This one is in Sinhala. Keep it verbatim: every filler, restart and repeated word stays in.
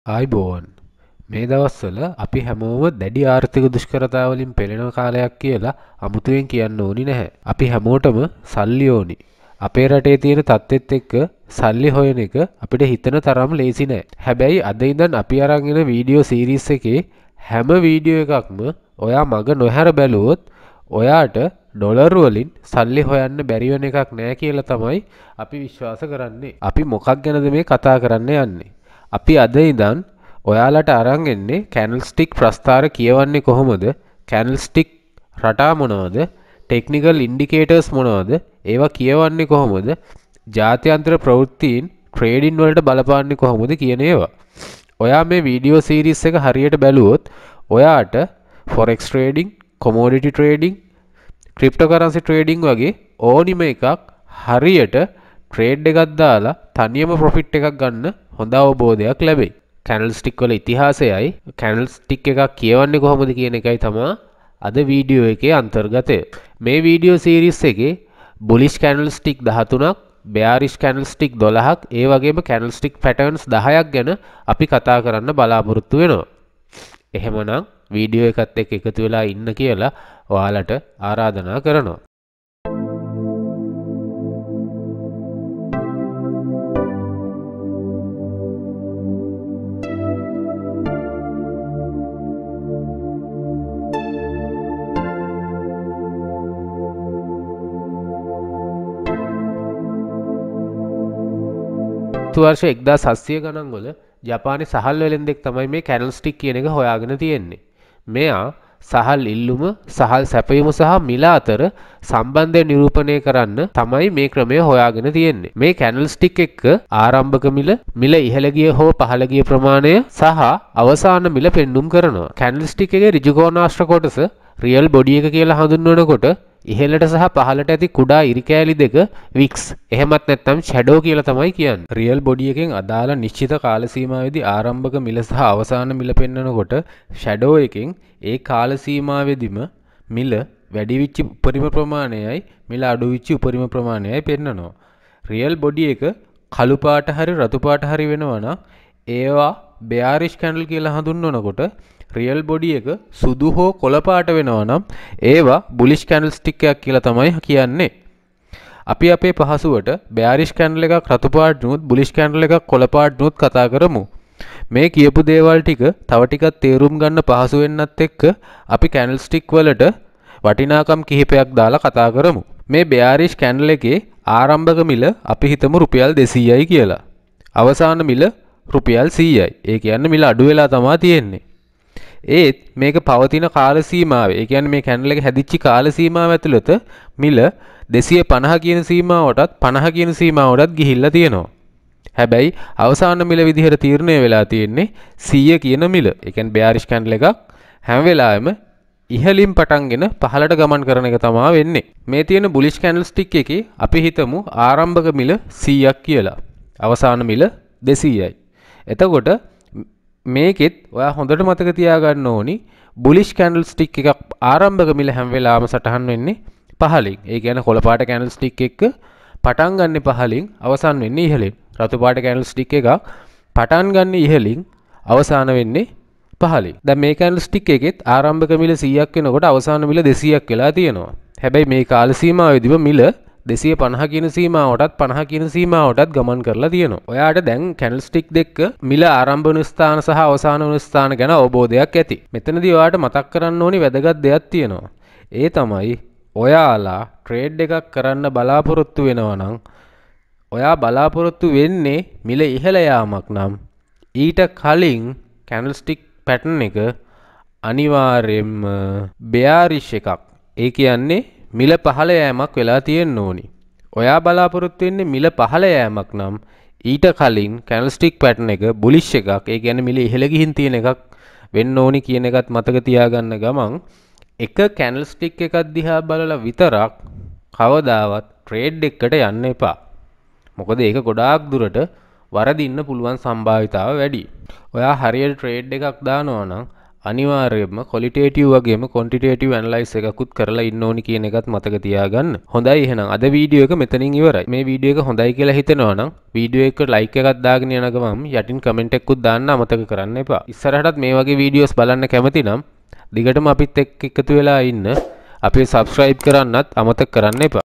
ආයිබෝවන් මේ දවස්වල අපි හැමෝම දැඩි ආර්ථික දුෂ්කරතාවලින් පෙළෙන කාලයක් කියලා අමුතුවෙන් කියන්න ඕනි නැහැ. අපි හැමෝටම සල්ලි ඕනි. අපේ රටේ තියෙන තත්ත්වෙත් එක්ක සල්ලි හොයන එක අපිට හිතන තරම් ලේසි නෑ. හැබැයි අද ඉඳන් අපි අරන් එන වීඩියෝ සීරීස් එකේ හැම වීඩියෝ එකක්ම ඔයා මග නොහැර බැලුවොත් ඔයාට ඩොලර් වලින් සල්ලි හොයන්න බැරි වෙන එකක් නෑ කියලා තමයි අපි විශ්වාස කරන්නේ. අපි මොකක් ගැනද මේ කතා කරන්න යන්නේ? අපි අද ඉඳන් ඔයාලට අරන් එන්නේ කැන්ඩල්ස්ටික් ප්‍රස්ථාර කියවන්නේ කොහොමද? කැන්ඩල්ස්ටික් රටා මොනවද? ටෙක්නිකල් ඉන්ඩිකේටර්ස් මොනවද? ඒවා කියවන්නේ කොහොමද? ජාත්‍යන්තර ප්‍රවෘත්තීන් ට්‍රේඩින් වලට බලපාන්නේ කොහොමද කියන ඒවා. ඔයා මේ වීඩියෝ සීරීස් එක හරියට බැලුවොත් ඔයාට forex trading, commodity trading, cryptocurrency trading වගේ ඕනිම එකක් හරියට ට්‍රේඩ් එකක් දාලා තනියම ප්‍රොෆිට් එකක් ගන්න හොඳ අවබෝධයක් ලැබෙයි. කැන්ඩල්ස්ටික් වල ඉතිහාසයයි කැන්ඩල්ස්ටික් එකක් කියවන්නේ කොහොමද කියන එකයි තමයි අද වීඩියෝ එකේ අන්තර්ගතය. මේ වීඩියෝ සීරීස් එකේ බුලිෂ් කැන්ඩල්ස්ටික් දහතුනක්, බෙයාරිෂ් කැන්ඩල්ස්ටික් දොළහක්, ඒ වගේම කැන්ඩල්ස්ටික් පැටර්න්ස් දහයක් ගැන අපි කතා කරන්න බලාපොරොත්තු වෙනවා. එහෙමනම් වීඩියෝ එකත් එක්ක එකතු වෙලා ඉන්න කියලා ඔයාලට ආරාධනා කරනවා. වර්ෂ එක්දාස් හත්සිය ගණන් වල ජපානයේ සහල් වෙලෙන්දෙක් තමයි මේ කැන්ඩල්ස්ටික් කියන එක හොයාගෙන තියෙන්නේ. මෙයා සහල් ඉල්ලුම, සහල් සැපයීම සහ මිල අතර සම්බන්ධය නිරූපණය කරන්න තමයි මේ ක්‍රමය හොයාගෙන තියෙන්නේ. මේ කැන්ඩල්ස්ටික් එක්ක ආරම්භක මිල, මිල ඉහළ ගිය හෝ පහළ ගිය ප්‍රමාණය සහ අවසාන මිල පෙන්눔 කරනවා. කැන්ඩල්ස්ටික් එකේ ඍජුකෝණාශ්‍ර කොටස රියල් බොඩි එක කියලා හඳුන්වනකොට ඉහළට සහ පහළට ඇති කුඩා ඉරි කෑලි දෙක වික්ස්, එහෙමත් නැත්නම් ෂැඩෝ කියලා තමයි කියන්නේ. රියල් බොඩි එකෙන් අදාළ නිශ්චිත කාල සීමාවෙදී ආරම්භක මිල සහ අවසාන මිල පෙන්වනකොට ෂැඩෝ එකෙන් ඒ කාල සීමාවෙදිම මිල වැඩි වෙච්ච උපරිම ප්‍රමාණයයි මිල අඩු වෙච්ච උපරිම ප්‍රමාණයයි පෙන්වනවා. රියල් බොඩි එක කළු පාට හරි රතු පාට හරි වෙනවා නම් ඒවා බෙයාරිෂ් කැන්ඩල් කියලා හඳුන්වනකොට රියල් බොඩි එක සුදු හෝ කොළ පාට වෙනවා නම් ඒවා බුලිෂ් කැන්ඩල්ස්ටික් එකක් කියලා තමයි කියන්නේ. අපි අපේ පහසුවට බෙයාරිෂ් කැන්ඩල් එකක් රතු පාට නුත් බුලිෂ් කැන්ඩල් එකක් කොළ පාට නුත් කතා කරමු. මේ කියපු දේවල් ටික තව ටිකක් තේරුම් ගන්න පහසු වෙන්නත් එක්ක අපි කැන්ඩල්ස්ටික් වලට වටිනාකම් කිහිපයක් දාලා කතා කරමු. මේ බෙයාරිෂ් කැන්ඩල් එකේ ආරම්භක මිල අපි හිතමු රුපියල් දෙසීයයි කියලා. අවසාන මිල රුපියල් සීයයි. ඒ කියන්නේ මිල අඩු වෙලා තමයි තියෙන්නේ. ඒත් මේක පවතින කාල සීමාවේ, ඒ කියන්නේ මේ කැන්ඩල් එක හැදිච්ච කාල සීමාව ඇතුළත මිල දෙසිය පනහ කියන සීමාවටත් පනහ කියන සීමාවටත් ගිහිල්ලා තියෙනවා. හැබැයි අවසාන මිල විදිහට තීරණය වෙලා තියෙන්නේ සීය කියන මිල. ඒ කියන්නේ බෙයාරිෂ් කැන්ඩල් එකක් හැම වෙලාවෙම ඉහළින් පටන්ගෙන පහළට ගමන් කරන එක තමයි වෙන්නේ. මේ තියෙන බුලිෂ් කැන්ඩල්ස්ටික් එකේ අපි හිතමු ආරම්භක මිල සීයක් කියලා. අවසාන මිල දෙසීයයි. එතකොට මේකෙත් ඔයා හොඳට මතක තියාගන්න ඕනි බුලිෂ් කැන්ඩල්ස්ටික් එකක් ආරම්භක මිල හැම වෙලාවම සටහන් වෙන්නේ පහළින්. ඒ කියන්නේ කොළ පාට කැන්ඩල්ස්ටික් එක පටන් ගන්න පහළින් අවසන් වෙන්නේ ඉහළින්. රතු පාට කැන්ඩල්ස්ටික් එකක් පටන් ගන්න ඉහළින් අවසාන වෙන්නේ පහළින්. දැන් මේ කැන්ඩල්ස්ටික් එකෙත් ආරම්භක මිල සීයක් වෙනකොට අවසාන මිල දෙසීයක් වෙලා තියෙනවා. හැබැයි මේ කාල සීමාවෙදිම මිල දෙසිය පනහ කියන සීමාවටත් පනහ කියන සීමාවටත් ගමන් කරලා තියෙනවා. ඔයාට දැන් කැන්ඩල්ස්ටික් දෙක මිල ආරම්භ වන ස්ථාන සහ අවසාන වන ස්ථාන ගැන අවබෝධයක් ඇති. මෙතනදී ඔයාට මතක් කරන්න ඕනි වැදගත් දෙයක් තියෙනවා. ඒ තමයි ඔයාලා ට්‍රේඩ් එකක් කරන්න බලාපොරොත්තු වෙනවා නම් ඔයා බලාපොරොත්තු වෙන්නේ මිල ඉහළ යාමක් නම් ඊට කලින් කැන්ඩල්ස්ටික් පැටර්න් එක අනිවාර්යයෙන්ම බෙයාරිෂ් එකක්. ඒ කියන්නේ මිල පහළ යෑමක් වෙලා තියෙන්න ඕනි. ඔයා බලාපොරොත්තු වෙන්නේ මිල පහළ යෑමක් නම් ඊට කලින් කැන්ඩල්ස්ටික් පැටර්න් එක බුලිෂ් එකක්, ඒ කියන්නේ මිල ඉහළ ගිහින් තියෙන එකක් වෙන්න ඕනි කියන එකත් මතක තියාගන්න ගමන් එක කැන්ඩල්ස්ටික් එකක් දිහා බලලා විතරක් කවදාවත් ට්‍රේඩ් එකකට යන්න එපා. මොකද ඒක ගොඩාක් දුරට වරදින්න පුළුවන් සම්භාවිතාව වැඩි. ඔයා හරියට ට්‍රේඩ් එකක් දානවා නම් අනිවාර්යයෙන්ම qualitative වගේම quantitative analysis එකකුත් කරලා ඉන්න ඕනි කියන එකත් මතක තියාගන්න. හොඳයි එහෙනම් අද වීඩියෝ එක මෙතනින් ඉවරයි. මේ වීඩියෝ එක හොඳයි කියලා හිතෙනවා නම් වීඩියෝ එකට like එකක් දාගෙන යන ගමන් යටින් comment එකකුත් දාන්න අමතක කරන්න එපා. ඉස්සරහටත් මේ වගේ වීඩියෝස් බලන්න කැමති නම් දිගටම අපිත් එක්ක එකතු වෙලා ඉන්න. අපේ subscribe කරන්නත් අමතක කරන්න එපා.